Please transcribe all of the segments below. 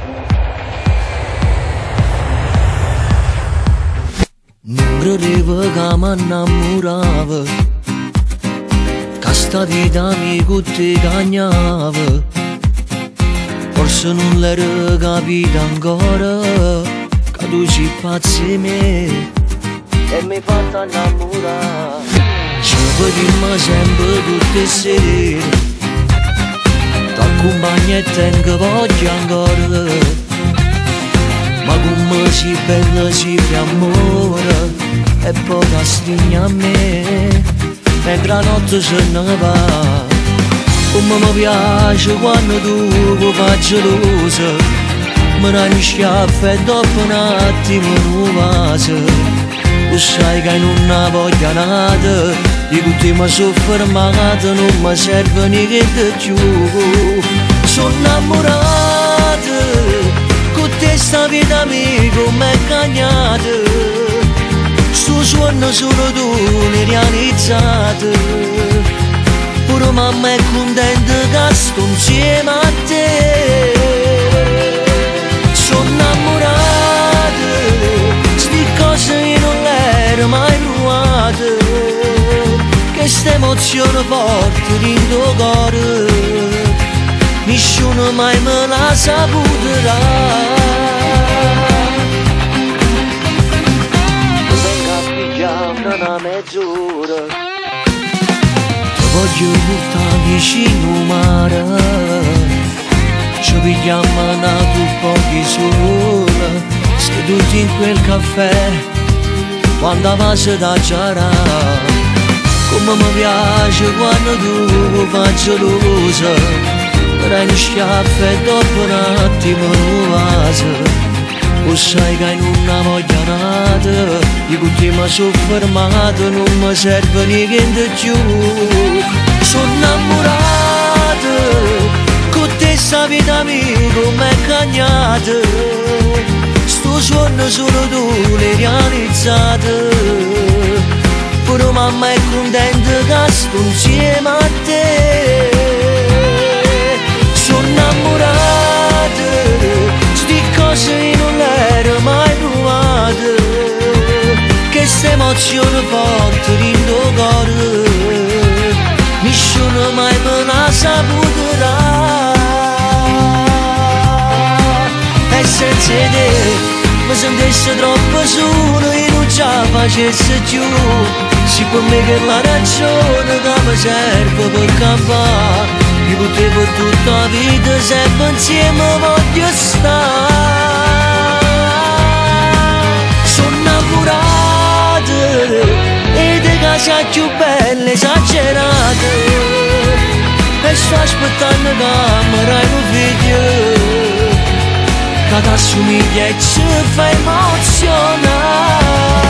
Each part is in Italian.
Non credevo che mi innamoravo, che sta vita mi ti cagnava. Forse non l'ero capito ancora, che tu sei pazzo di me e mi hai fatto innamorare. Ci vediamo sempre tutte le sere, t'accompagno e tengo voglia ancora. Ma come si bella si fa amore e poi ti stringi a me mentre la notte se ne va. Come mi piace quando tu mi fai gelosa, me ne mi schiaffa e dopo un attimo non vasi. Tu sai che non ne voglio nada, di tutti mi sono fermata, non mi serve niente più. Sono innamorata, questa vita amico m'è cagnata, sto sogno solo tu l'hai realizzato. Pure mamma è contenta che sto insieme a te. Sono innamorata, sti cose io non le ero mai provate, questa emozione forte dentro cuore nessuno mai me l'ha saputa. Una mezz'ora ti voglio portare vicino al mare, ci pigliamo nato pochi sola, seduti in quel caffè quando avanza da giara. Come mi piace quando tu mi fai gelosa, dai un schiaffo e dopo un attimo non vasi. Tu sai che non voglio nada, di tutti mi sono fermato, non mi serve niente più. Sono innamorata, con te sta vita amico m'è cagnata, sto sogno solo tu l'hai realizzato. Pure mamma è contenta che sto insieme a te. Sono innamorata, sti cose io non le ero mai provate, questa emozione forte dentro cuore nessuno mai me l'ha saputa. E senza te mi sentissi troppo solo e non ce la facessi più. Se per me che la ragione che mi serve per campare, io potevo tutta la vita sempre insieme voglio stare. Sono innamorata e di casa più bella esagerata, e sto aspettando che avrai un figlio che ti assomiglia e ci fa emozionare.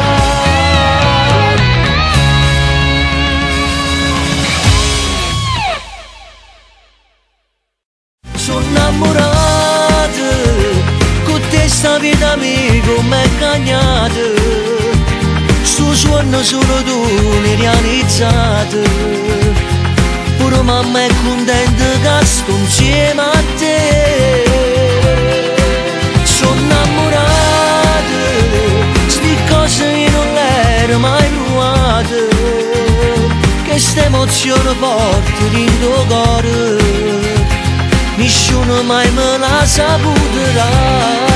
Sono innamorata, con te sta vita amico m'è cagnata, sto sogno solo tu l'hai realizzato. Pure mamma è contenta che sto insieme a te. Sono innamorata, sti cose io non le ero mai provate, questa emozione forte dentro cuore nessuno mai me l'ha saputa.